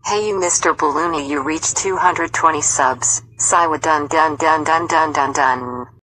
Hey you Mr. Balloony, you reached 220 subs. Siwa dun dun dun dun dun dun dun.